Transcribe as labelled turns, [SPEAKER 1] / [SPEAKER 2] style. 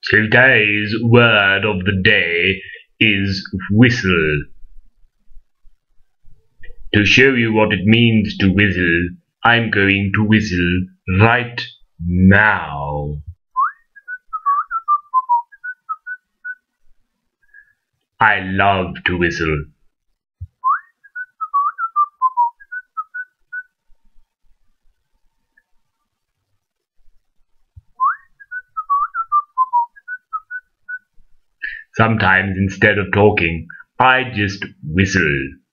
[SPEAKER 1] Today's word of the day is whistle. To show you what it means to whistle, I'm going to whistle right now. I love to whistle. Sometimes instead of talking, I just whistle.